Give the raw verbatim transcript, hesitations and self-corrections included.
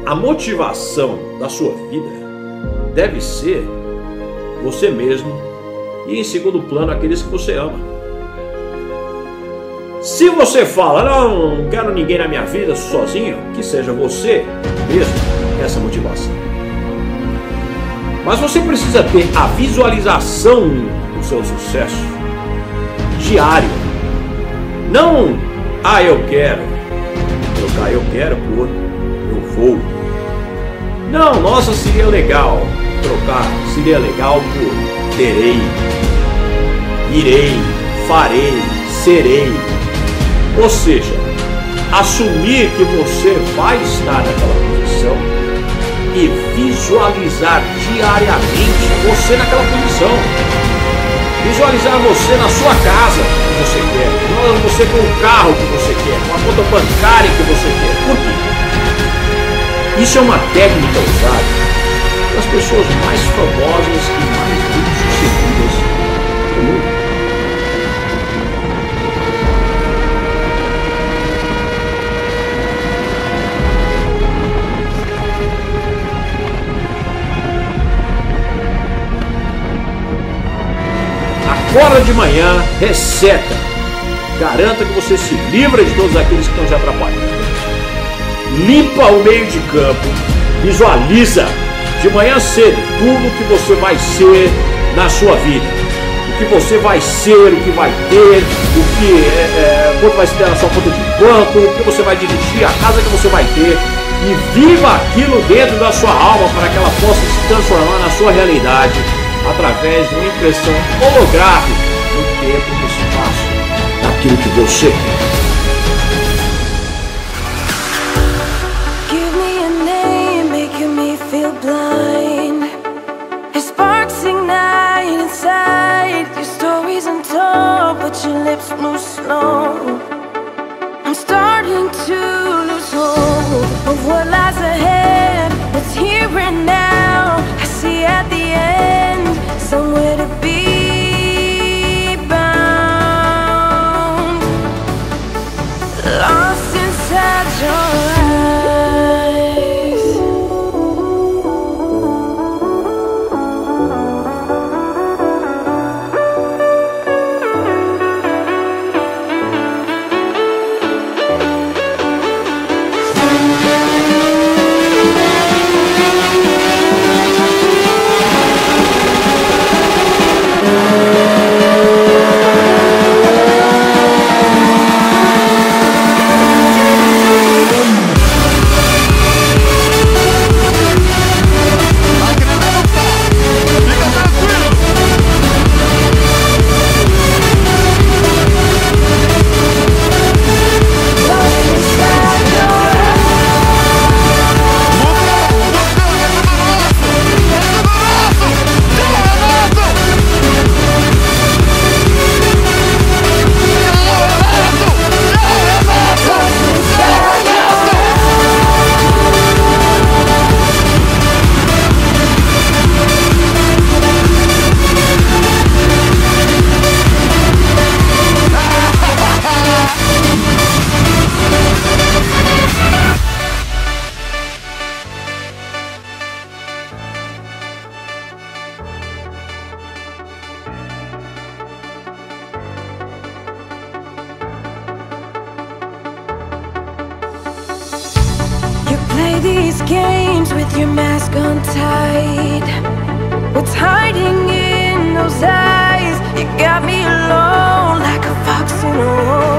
A motivação da sua vida deve ser você mesmo e, em segundo plano, aqueles que você ama. Se você fala, não, não quero ninguém na minha vida, sozinho, que seja você mesmo essa motivação. Mas você precisa ter a visualização do seu sucesso diário. Não, ah, eu quero trocar, eu quero por eu vou. Não, nossa, seria legal trocar, seria legal por terei, irei, farei, serei. Ou seja, assumir que você vai estar naquela posição e visualizar diariamente você naquela posição. Visualizar você na sua casa que você quer, você com o carro que você quer, com a conta bancária que você quer. Por quê? Isso é uma técnica usada pelas pessoas mais famosas e mais bem-sucedidas do mundo. Acorda de manhã, receta. Garanta que você se livra de todos aqueles que estão te atrapalhando. Limpa o meio de campo. Visualiza de manhã cedo tudo que você vai ser na sua vida. O que você vai ser, o que vai ter, o que é, é, quanto vai ser na sua conta de banco, o que você vai dirigir, a casa que você vai ter. E viva aquilo dentro da sua alma para que ela possa se transformar na sua realidade, através de uma impressão holográfica no tempo e no espaço daquilo que você quer. Give me a name, making me feel blind. Your sparks ignite inside. Your story's untold, but your lips move slow. I'm starting to lose hope of what lies ahead. It's here and now. I see at the end somewhere to be bound, lost inside your eyes. Play these games with your mask untied. What's hiding in those eyes? You got me alone like a fox in a hole.